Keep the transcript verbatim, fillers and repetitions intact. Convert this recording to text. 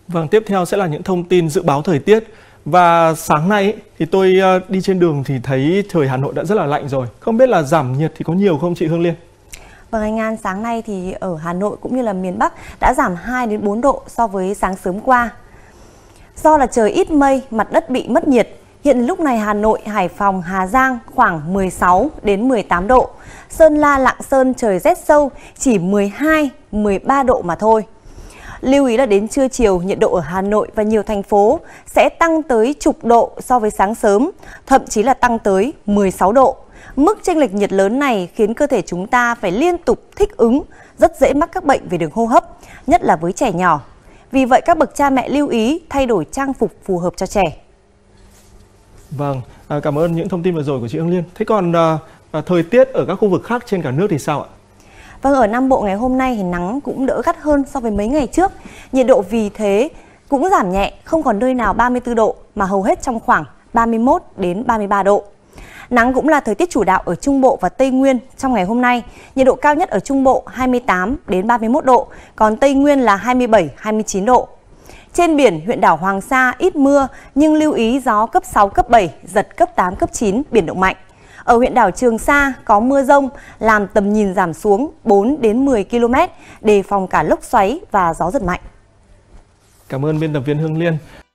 Vâng, tiếp theo sẽ là những thông tin dự báo thời tiết. Và sáng nay thì tôi đi trên đường thì thấy trời Hà Nội đã rất là lạnh rồi. Không biết là giảm nhiệt thì có nhiều không chị Hương Liên? Vâng anh An, sáng nay thì ở Hà Nội cũng như là miền Bắc đã giảm hai đến bốn độ so với sáng sớm qua. Do là trời ít mây, mặt đất bị mất nhiệt. Hiện lúc này Hà Nội, Hải Phòng, Hà Giang khoảng mười sáu đến mười tám độ. Sơn La, Lạng Sơn trời rét sâu, chỉ mười hai, mười ba độ mà thôi. Lưu ý là đến trưa chiều, nhiệt độ ở Hà Nội và nhiều thành phố sẽ tăng tới chục độ so với sáng sớm, thậm chí là tăng tới mười sáu độ. Mức chênh lệch nhiệt lớn này khiến cơ thể chúng ta phải liên tục thích ứng, rất dễ mắc các bệnh về đường hô hấp, nhất là với trẻ nhỏ. Vì vậy các bậc cha mẹ lưu ý thay đổi trang phục phù hợp cho trẻ. Vâng, cảm ơn những thông tin vừa rồi của chị Hương Liên. Thế còn à, thời tiết ở các khu vực khác trên cả nước thì sao ạ? Vâng, ở Nam Bộ ngày hôm nay thì nắng cũng đỡ gắt hơn so với mấy ngày trước. Nhiệt độ vì thế cũng giảm nhẹ, không còn nơi nào ba mươi tư độ mà hầu hết trong khoảng ba mươi mốt đến ba mươi ba độ. Nắng cũng là thời tiết chủ đạo ở Trung Bộ và Tây Nguyên trong ngày hôm nay. Nhiệt độ cao nhất ở Trung Bộ hai mươi tám đến ba mươi mốt độ, còn Tây Nguyên là hai mươi bảy, hai mươi chín độ. Trên biển, huyện đảo Hoàng Sa ít mưa nhưng lưu ý gió cấp sáu, cấp bảy, giật cấp tám, cấp chín, biển động mạnh. Ở huyện đảo Trường Sa có mưa rông làm tầm nhìn giảm xuống bốn đến mười ki lô mét, đề phòng cả lốc xoáy và gió giật mạnh. Cảm ơn biên tập viên Hương Liên.